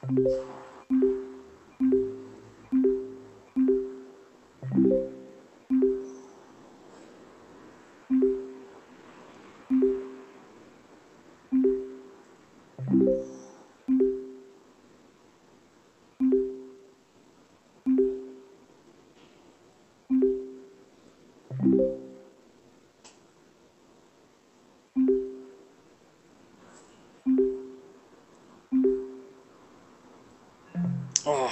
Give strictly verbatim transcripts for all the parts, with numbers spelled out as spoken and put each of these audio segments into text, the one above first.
Oh.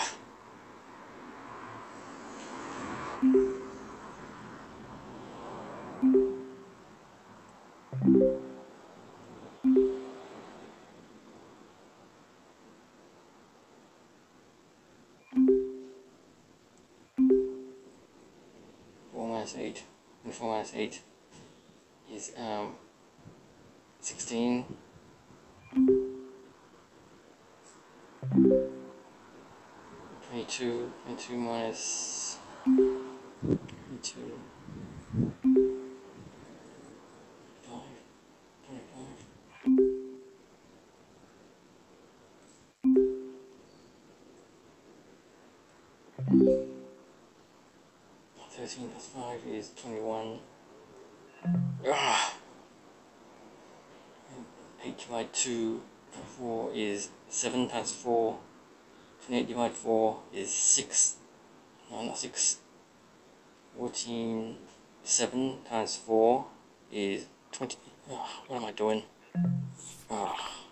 four minus eight, and four minus eight is um sixteen. twenty-two, twenty-two minus twenty-two. five, twenty-five. thirteen plus five is twenty-one. Ah. eight divided two by four is seven times four. twenty-eight divided four is six. No, not six. fourteen. seven times four is twenty. Oh, what am I doing? Oh.